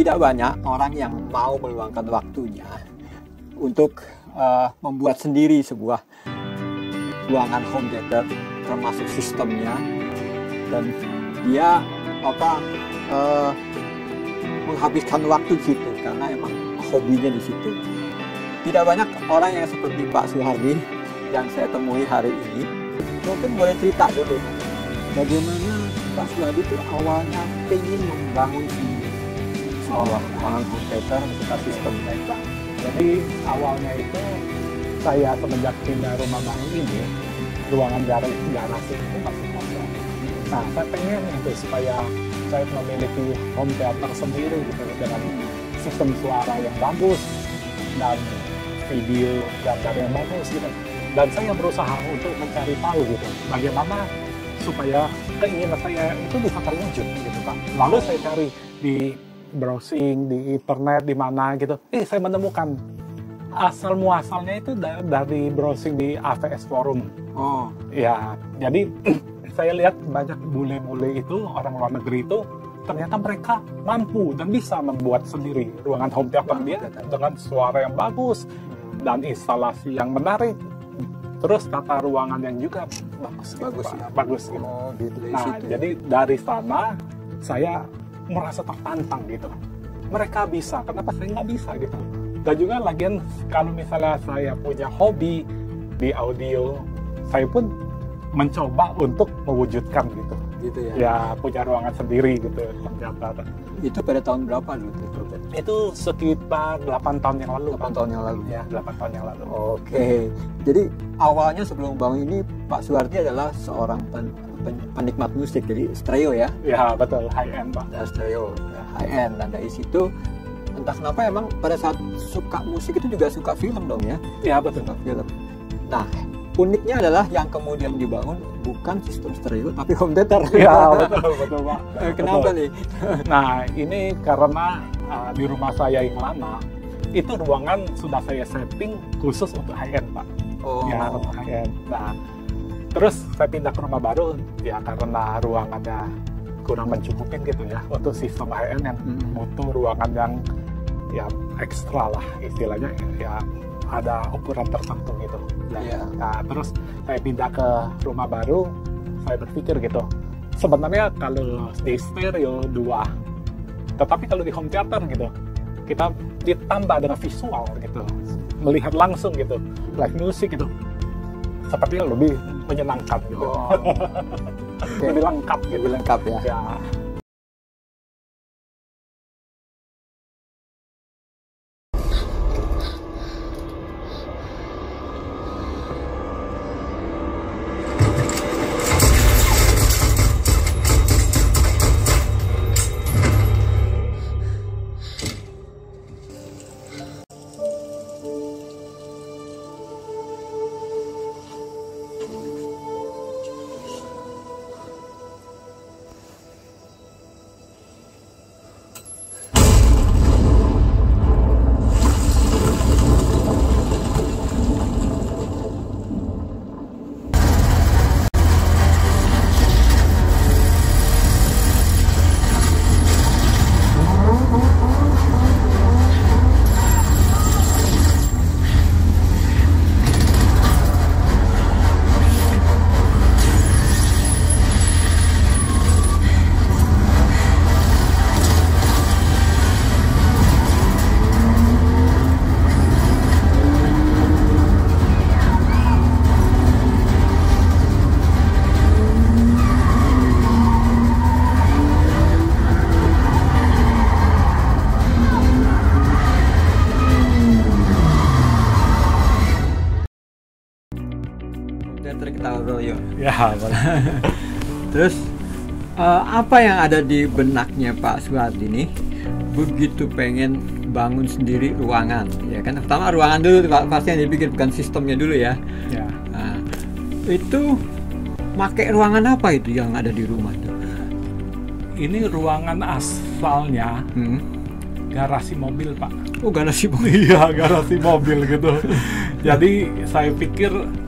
tidak banyak orang yang mau meluangkan waktunya untuk membuat sendiri sebuah ruangan home theater termasuk sistemnya, dan dia menghabiskan waktu di situ karena emang hobinya di situ. Tidak banyak orang yang seperti Pak Suhardi yang saya temui hari ini. Mungkin boleh cerita dulu bagaimana Pak Suhardi itu awalnya ingin membangun sebuah ruangan home theater serta sistemnya. Jadi awalnya itu saya semenjak pindah rumah baru ini, ruangan garasi itu masih kosong. Nah, saya pengen itu supaya saya memiliki home theater sendiri gitu, dengan sistem suara yang bagus dan video gambar yang bagus gitu. Dan saya berusaha untuk mencari tahu gitu, bagaimana supaya keinginan saya itu bisa terwujud gitu Pak. Lalu saya cari di browsing di internet di mana gitu, saya menemukan asal muasalnya itu dari browsing di AVS Forum. Oh ya, jadi saya lihat banyak bule-bule itu, orang luar negeri itu, ternyata mereka mampu dan bisa membuat sendiri ruangan home theater dia dengan suara yang bagus dan instalasi yang menarik, terus tata ruangan yang juga bagus gitu. Oh, gitu. Nah, jadi dari sana saya merasa tertantang gitu. Mereka bisa, kenapa saya nggak bisa gitu? Dan juga lagian kalau misalnya saya punya hobi di audio, saya pun mencoba untuk mewujudkan gitu. Gitu ya. Ya, punya ruangan sendiri gitu ternyata. Itu pada tahun berapa dulu? Itu sekitar 8 tahun yang lalu. 8 tahun yang lalu. Ya, 8 tahun yang lalu. Oke. Jadi awalnya sebelum bangun ini Pak Suhardi adalah seorang penikmat musik, jadi stereo ya? Ya, betul, high end Pak. Ya, stereo, ya, high end. Dan dari situ entah kenapa emang pada saat suka musik itu juga suka film dong ya? Ya, betul. Suka film. Nah, uniknya adalah yang kemudian dibangun bukan sistem stereo tapi home theater. Ya, betul Pak. Kenapa betul nih? Nah, ini karena di rumah saya yang lama itu ruangan sudah saya setting khusus untuk high end Pak. Oh. Ya, untuk high end. Nah, terus saya pindah ke rumah baru ya karena ruangannya kurang mencukupin gitu ya untuk sistem high end yang butuh ruangan yang ya ekstra lah istilahnya, ya ada ukuran tertentu gitu. Nah, terus saya pindah ke rumah baru, saya berpikir gitu, sebenarnya kalau di stereo 2, tetapi kalau di home theater gitu, kita ditambah dengan visual gitu, melihat langsung gitu, live music gitu, sepertinya lebih menyenangkan gitu. Lebih lengkap gitu. Lebih lengkap ya. Ya. Ya, terus apa yang ada di benaknya Pak Suhardi nih begitu pengen bangun sendiri ruangan, ya kan? Pertama ruangan dulu pasti yang dipikir, bukan sistemnya dulu ya. Ya. Nah, itu pakai ruangan apa itu yang ada di rumah tuh? Ini ruangan asalnya garasi mobil Pak. Oh, garasi mobil. Iya, garasi mobil gitu. Jadi saya pikir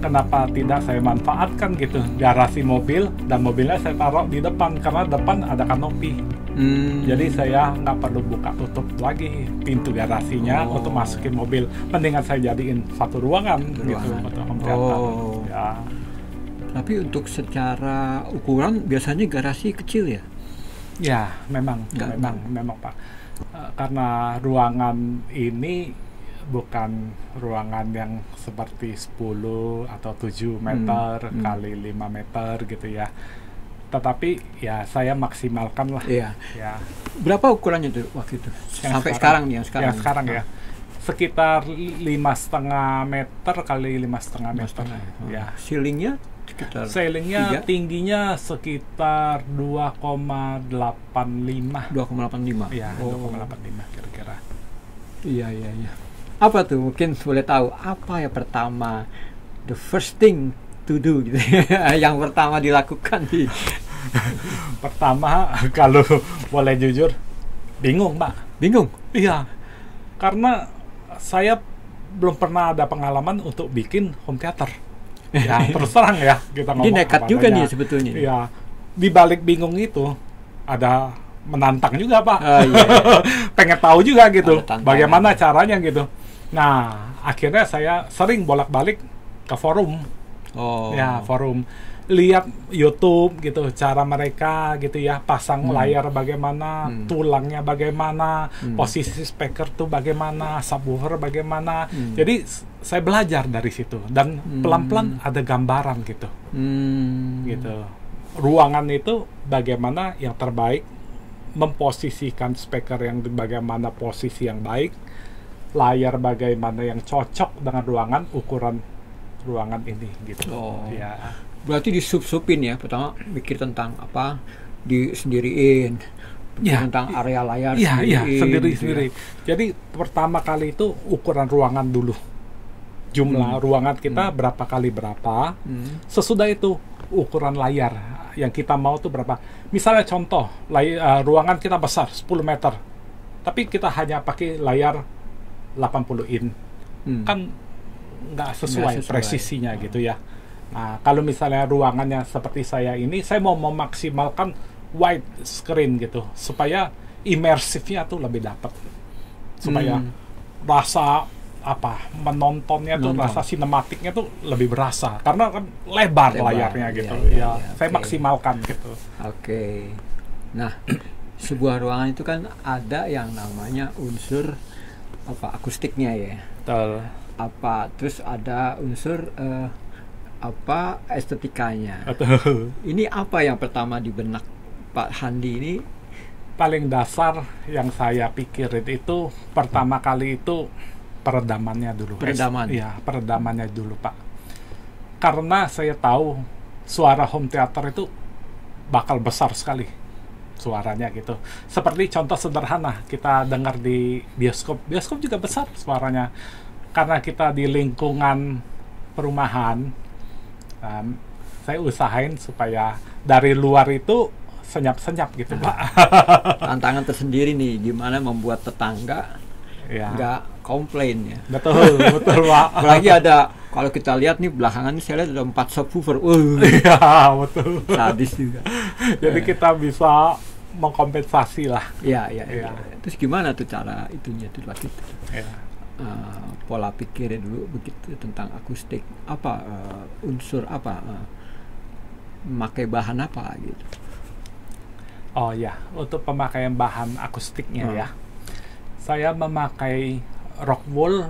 kenapa tidak saya manfaatkan gitu garasi mobil, dan mobilnya saya taruh di depan karena depan ada kanopi. Jadi saya nggak perlu buka tutup lagi pintu garasinya untuk masukin mobil. Mendingan saya jadiin satu ruangan gitu untuk home theater. Ya. Tapi untuk secara ukuran biasanya garasi kecil ya? Ya, memang Pak. Karena ruangan ini bukan ruangan yang seperti 10 atau 7 meter kali 5 meter gitu ya. Tetapi ya saya maksimalkan lah. Iya. Ya. Berapa ukurannya tuh waktu itu? Sampai sekarang nih, yang sekarang. Yang sekarang ya. Sekitar 5,5 meter kali 5,5 meter. Ya. Ceilingnya sekitar. Ceilingnya tingginya sekitar 2,85. 2,85. Ya, 2,85 kira-kira. Iya. Apa tuh, mungkin boleh tahu apa ya pertama, the first thing to do gitu. Yang pertama dilakukan di pertama kalau boleh jujur bingung Pak. Bingung? Iya, karena saya belum pernah ada pengalaman untuk bikin home theater. Ya terus terang ya kita ngomong. Ini nekat juga nih sebetulnya. Iya, di balik bingung itu ada menantang juga Pak. Iya. Pengen tahu juga gitu bagaimana caranya gitu. Nah akhirnya saya sering bolak-balik ke forum. Ya, forum, lihat YouTube gitu, cara mereka gitu ya, pasang layar bagaimana, tulangnya bagaimana, posisi speaker tuh bagaimana, subwoofer bagaimana. Jadi saya belajar dari situ dan pelan-pelan ada gambaran gitu. Gitu. Ruangan itu bagaimana yang terbaik, memposisikan speaker yang bagaimana posisi yang baik, layar bagaimana yang cocok dengan ruangan, ukuran ruangan ini gitu. Ya. Berarti disub-subin ya. Pertama mikir tentang apa, disendiriin. Tentang area layar sendiri. Gitu ya. Jadi pertama kali itu ukuran ruangan dulu. Jumlah ruangan kita berapa kali berapa. Sesudah itu ukuran layar yang kita mau tuh berapa. Misalnya contoh, ruangan kita besar 10 meter. Tapi kita hanya pakai layar 80 in. Kan nggak sesuai presisinya gitu ya. Nah, kalau misalnya ruangannya seperti saya ini, saya mau memaksimalkan wide screen gitu, supaya imersifnya tuh lebih dapat, supaya rasa menontonnya tuh, rasa sinematiknya tuh lebih berasa, karena kan lebar layarnya gitu. Saya maksimalkan gitu. Oke. Nah, sebuah ruangan itu kan ada yang namanya unsur akustiknya ya. Betul. Terus ada unsur estetikanya. Betul. Ini apa yang pertama di benak Pak Handi ini? Paling dasar yang saya pikirin itu pertama kali itu peredamannya dulu. Peredamannya dulu Pak. Karena saya tahu suara home theater itu bakal besar sekali suaranya gitu. Seperti contoh sederhana kita dengar di bioskop juga besar suaranya. Karena kita di lingkungan perumahan, saya usahain supaya dari luar itu senyap-senyap gitu Pak. Tantangan tersendiri nih, gimana membuat tetangga nggak komplain ya. Betul Pak. Apalagi ada, kalau kita lihat nih belakangan ini saya lihat ada 4 subwoofer. Iya betul. Sadis juga. Jadi kita bisa mengkompensasi lah. Iya. Terus gimana tuh cara itunya tuh waktu itu? Pola pikirnya dulu begitu tentang akustik, unsur memakai bahan apa gitu. Untuk pemakaian bahan akustiknya ya, saya memakai rock wool.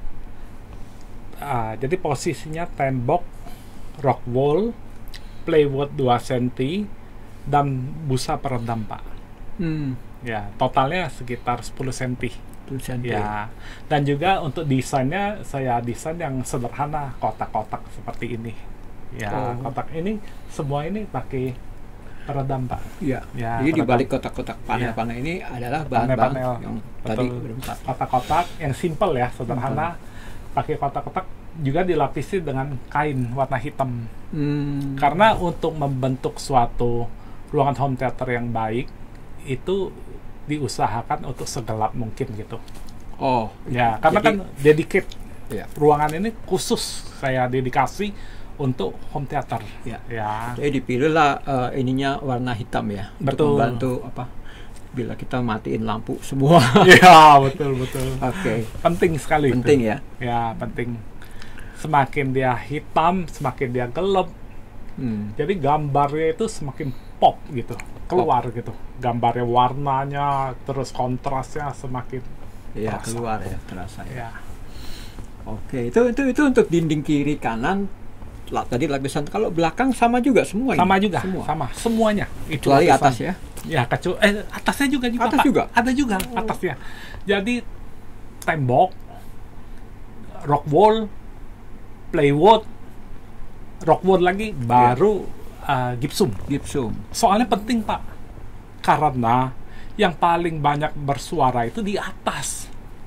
Jadi posisinya tembok, rock wool, plywood 2 cm dan busa peredam Pak. Ya, totalnya sekitar 10 cm. Ya, dan juga untuk desainnya saya desain yang sederhana, kotak-kotak seperti ini. Ya, kotak ini semua ini pakai peredam Pak. Iya. Jadi di balik kotak-kotak panel-panel ini adalah bahan-bahan yang tadi berempat. Kotak-kotak yang simple ya, sederhana. Pakai kotak-kotak juga dilapisi dengan kain warna hitam. Karena untuk membentuk suatu ruangan home theater yang baik itu diusahakan untuk segelap mungkin gitu. Karena kan dedicate Iya. Ruangan ini khusus saya dedikasi untuk home theater. Ya. Ya. Jadi dipilihlah ininya warna hitam ya. Betul. Untuk membantu apa? Bila kita matiin lampu semua. Iya, betul. Oke. Penting sekali. Penting itu. ya. Ya, penting. Semakin dia hitam, semakin dia gelap. Jadi gambarnya itu semakin pop gitu, keluar gitu. Gambarnya, warnanya, terus kontrasnya semakin Iya, terasa. keluar ya, terasa ya. Ya. Oke, itu untuk dinding kiri kanan. Tadi lapisan, kalau belakang sama juga semua. Sama ini? juga, Semua. sama semuanya. Itu Kecuali lapisan. atas ya. Ya, atasnya juga Atas Pak. juga? Ada juga atasnya. Jadi tembok, rock wall, plywood, rock wall lagi, baru gypsum. Gypsum. Soalnya penting Pak, karena yang paling banyak bersuara itu di atas.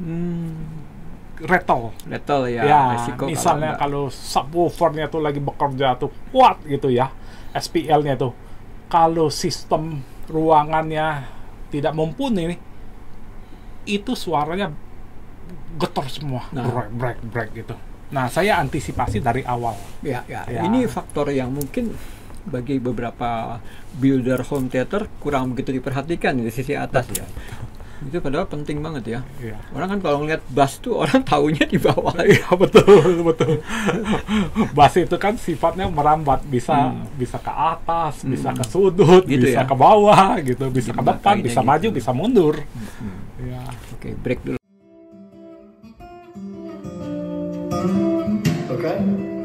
Rattle ya, resiko misalnya kalau subwoofernya tuh lagi bekerja tuh kuat gitu ya, SPL-nya tuh, kalau sistem ruangannya tidak mumpuni, itu suaranya getar semua, break gitu. Nah, saya antisipasi dari awal. Ya. Ini faktor yang mungkin bagi beberapa builder home theater kurang begitu diperhatikan di sisi atas ya. Itu padahal penting banget ya. Iya. Orang kan kalau ngeliat bass tuh orang taunya di bawah. Iya, betul. Bass itu kan sifatnya merambat, bisa ke atas, bisa ke sudut, Gitu bisa ya? ke bawah gitu, bisa ke Jadi depan, makanya bisa gitu. maju, bisa mundur. Ya. Oke, break dulu. Okay.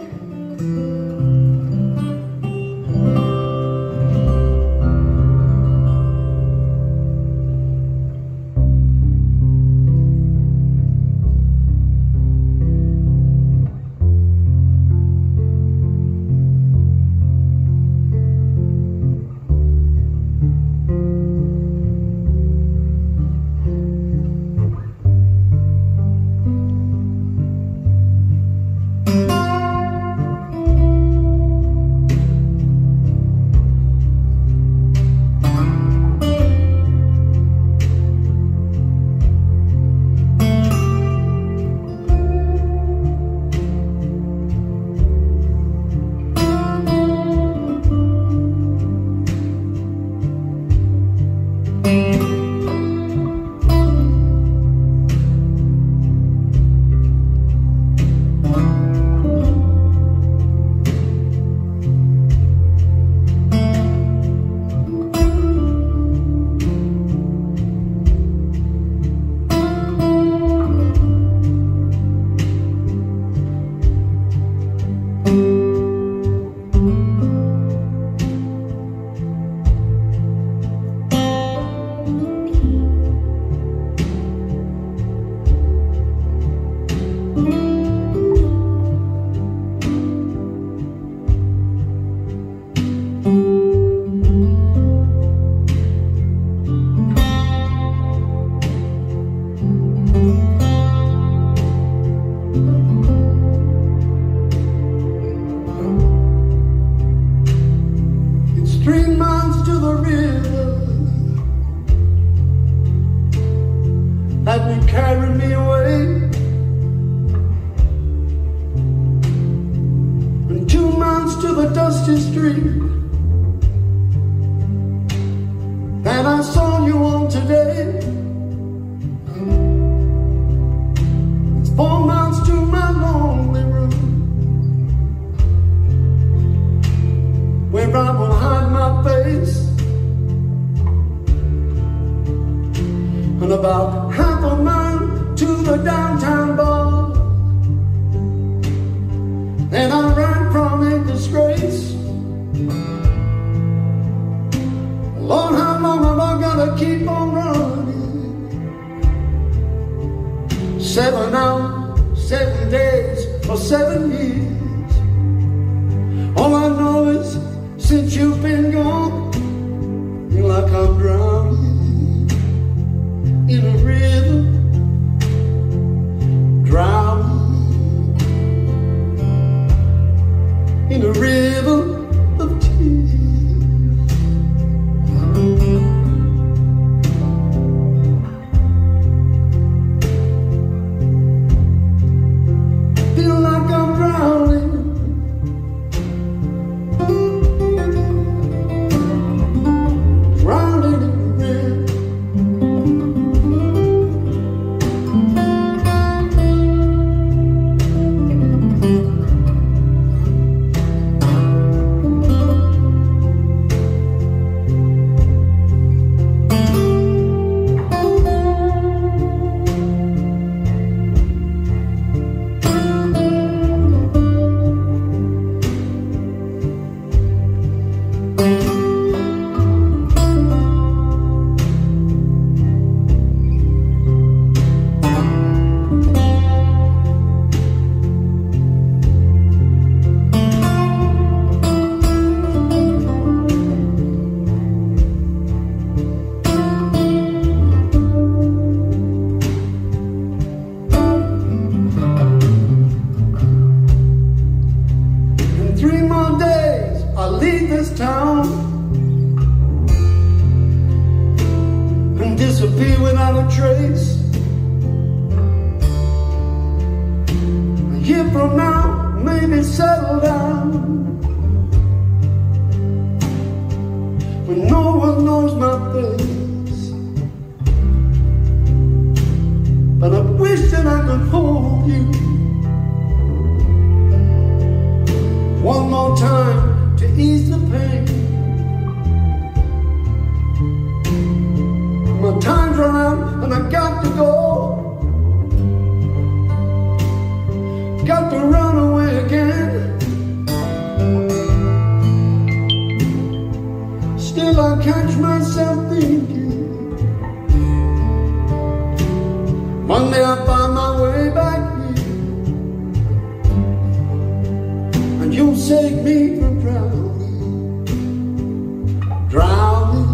It's 3 miles to the river that will carry me away, and 2 miles to the dusty street that I saw you on today. It's 4 miles to my lonely room, where I will hide my face, and about half a mile to the downtown bar, and I ran from a disgrace. Lord, how long am I gonna keep on running? 7 hours, 7 days, or 7 years. All I know is since you've been gone, feel like I'm drowning in a river, drowning in a river of tears. disappear without a trace. A year from now, maybe settle down when no one knows my face. But I wish that I could hold you one more time to ease the pain. My time's run out and I got to go. Got to run away again. Still I catch myself thinking, one day I'll find my way back here, and you'll save me from drowning, drowning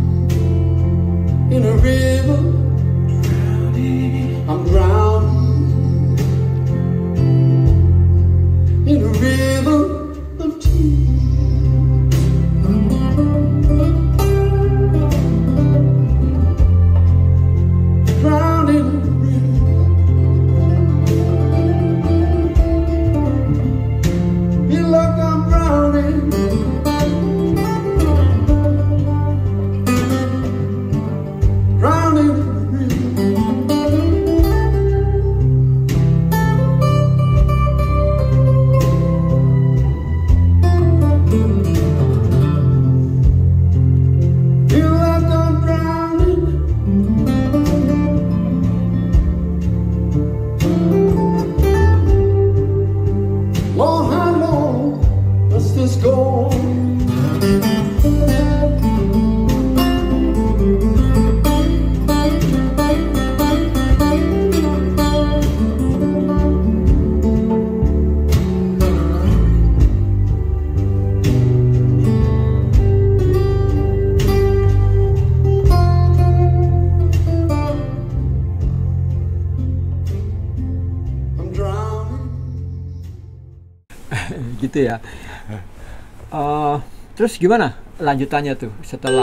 in a river, drowning. I'm drowning in a river of tears. Drowning in a river. Feel like I'm drowning. Drowning in the river. Feel like I'm drowning. Lord, how long must this go on? I'm drowning. Gitu ya. Terus gimana lanjutannya tuh setelah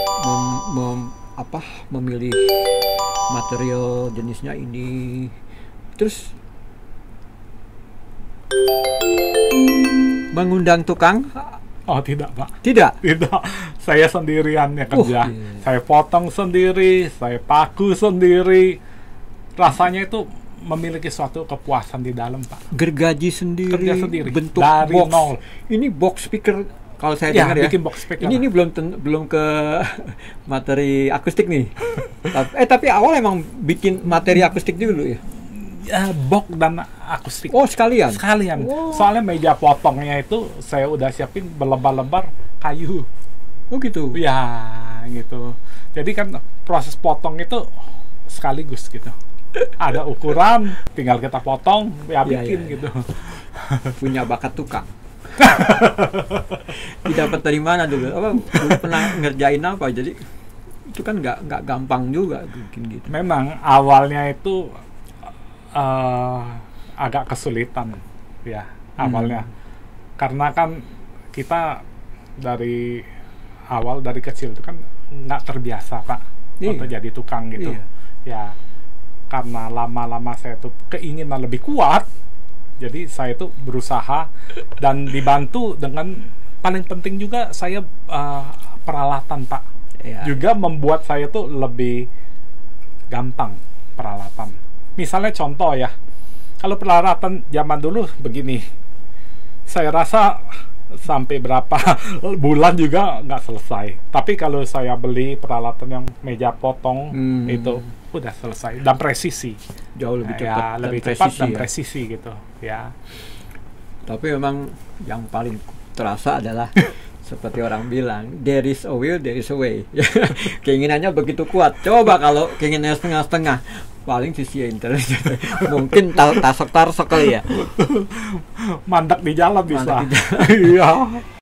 memilih material jenisnya ini? Terus mengundang tukang? Oh tidak Pak. Tidak. Tidak, saya sendirian yang kerja. Iya. Saya potong sendiri, saya paku sendiri. Rasanya itu memiliki suatu kepuasan di dalam Pak. Gergaji sendiri, Kerja sendiri, bentuk dari box. nol. Ini box speaker kalau saya Ya, dengar ya. bikin box speaker. Ini belum ke materi akustik nih. Tapi awal emang bikin materi akustik dulu ya. Box dan akustik. Oh, sekalian. Sekalian. Oh. Soalnya meja potongnya itu saya udah siapin berlembar-lembar kayu. Oh gitu. Ya, gitu. Jadi kan proses potong itu sekaligus gitu. Ada ukuran, tinggal kita potong, ya Iya, bikin iya, gitu. Punya bakat tukang. Didapat dari mana dulu? Dulu pernah ngerjain apa? Jadi itu kan nggak gampang juga bikin gitu. Memang awalnya itu agak kesulitan ya awalnya, karena kan kita dari awal dari kecil itu kan nggak terbiasa Pak untuk jadi tukang gitu. Ya karena lama-lama saya tuh keinginan lebih kuat, jadi saya tuh berusaha dan dibantu dengan paling penting juga saya peralatan Pak. Juga membuat saya tuh lebih gampang peralatan. Misalnya contoh ya, kalau peralatan zaman dulu begini, saya rasa sampai berapa bulan juga nggak selesai. Tapi kalau saya beli peralatan yang meja potong itu udah selesai dan presisi. Jauh lebih cepat, ya, lebih cepat dan presisi gitu ya. Tapi memang yang paling terasa adalah seperti orang bilang, there is a will, there is a way. Keinginannya begitu kuat. Coba kalau keinginannya setengah-setengah, paling sisi intelijen. Mungkin tasok-tasok kali ya. Mandak di jalan bisa. Iya.